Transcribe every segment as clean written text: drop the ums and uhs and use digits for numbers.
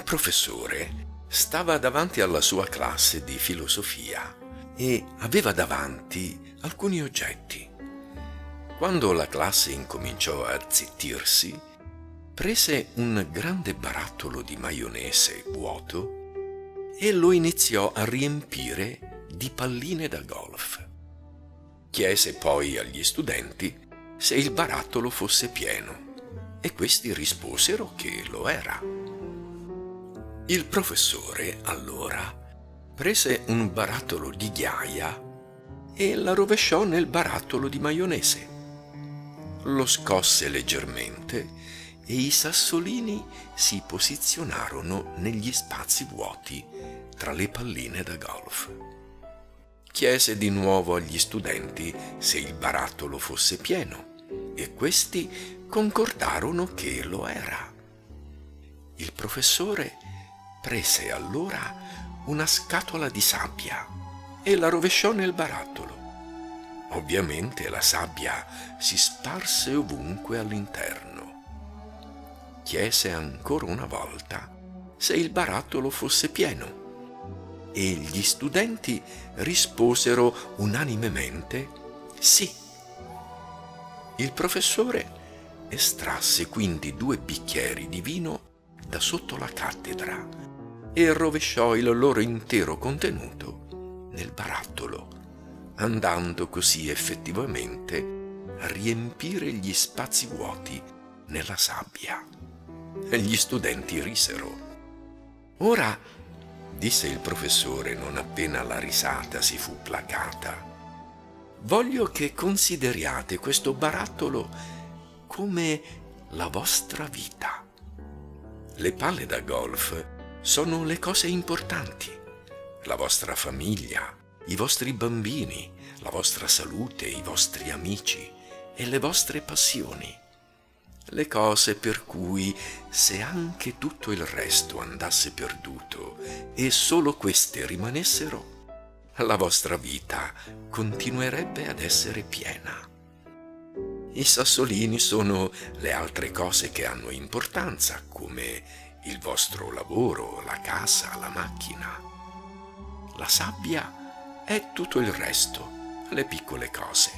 professore stava davanti alla sua classe di filosofia e aveva davanti alcuni oggetti. Quando la classe incominciò a zittirsi, prese un grande barattolo di maionese vuoto e lo iniziò a riempire di palline da golf. Chiese poi agli studenti se il barattolo fosse pieno e questi risposero che lo era. Il professore allora prese un barattolo di ghiaia e la rovesciò nel barattolo di maionese. Lo scosse leggermente e i sassolini si posizionarono negli spazi vuoti tra le palline da golf. Chiese di nuovo agli studenti se il barattolo fosse pieno e questi concordarono che lo era. Il professore prese allora una scatola di sabbia e la rovesciò nel barattolo. Ovviamente la sabbia si sparse ovunque all'interno. Chiese ancora una volta se il barattolo fosse pieno e gli studenti risposero unanimemente sì. Il professore estrasse quindi 2 bicchieri di vino da sotto la cattedra e rovesciò il loro intero contenuto nel barattolo, andando così effettivamente a riempire gli spazi vuoti nella sabbia. E gli studenti risero. «Ora», disse il professore non appena la risata si fu placata, «voglio che consideriate questo barattolo come la vostra vita. Le palle da golf sono le cose importanti, la vostra famiglia, i vostri bambini, la vostra salute, i vostri amici e le vostre passioni. Le cose per cui, se anche tutto il resto andasse perduto e solo queste rimanessero, la vostra vita continuerebbe ad essere piena. I sassolini sono le altre cose che hanno importanza, come il vostro lavoro, la casa, la macchina. La sabbia è tutto il resto, le piccole cose.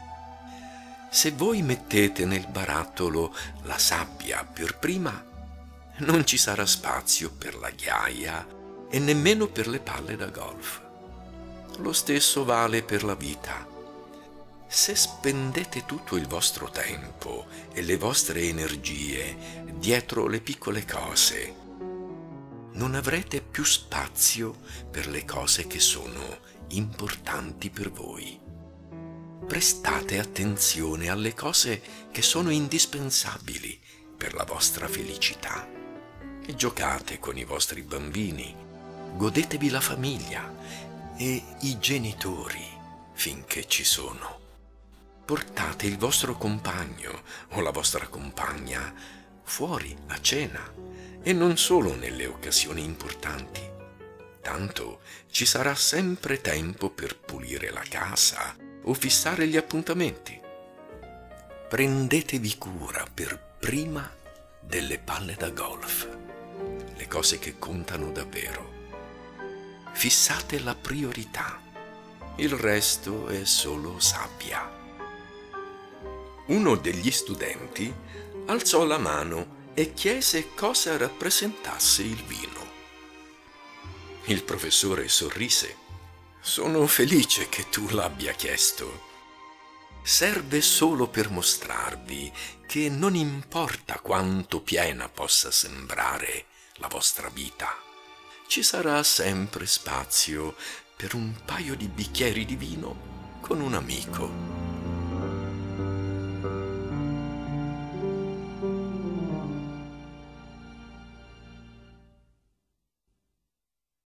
Se voi mettete nel barattolo la sabbia per prima, non ci sarà spazio per la ghiaia e nemmeno per le palle da golf. Lo stesso vale per la vita. Se spendete tutto il vostro tempo e le vostre energie dietro le piccole cose, non avrete più spazio per le cose che sono importanti per voi. Prestate attenzione alle cose che sono indispensabili per la vostra felicità. E giocate con i vostri bambini, godetevi la famiglia e i genitori finché ci sono. Portate il vostro compagno o la vostra compagna fuori a cena e non solo nelle occasioni importanti. Tanto ci sarà sempre tempo per pulire la casa o fissare gli appuntamenti. Prendetevi cura per prima delle palle da golf, le cose che contano davvero. Fissate la priorità, il resto è solo sabbia. Uno degli studenti alzò la mano e chiese cosa rappresentasse il vino. Il professore sorrise. «Sono felice che tu l'abbia chiesto. Serve solo per mostrarvi che non importa quanto piena possa sembrare la vostra vita, ci sarà sempre spazio per un paio di bicchieri di vino con un amico».